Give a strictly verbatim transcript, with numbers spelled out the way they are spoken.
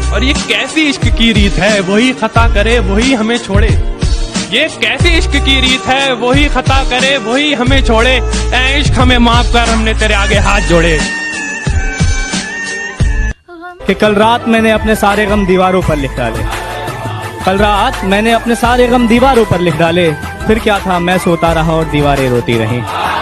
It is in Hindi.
और ये कैसी इश्क की रीत है, वही खता करे वही हमें छोड़े। ये कैसी इश्क की रीत है, वही खता करे वही हमें छोड़े। ऐ इश्क हमें माफ कर, हमने तेरे आगे हाथ जोड़े। कि कल रात मैंने अपने सारे गम दीवारों पर लिख डाले, कल रात मैंने अपने सारे गम दीवारों पर लिख डाले। फिर क्या था, मैं सोता रहा और दीवारें रोती रहीं।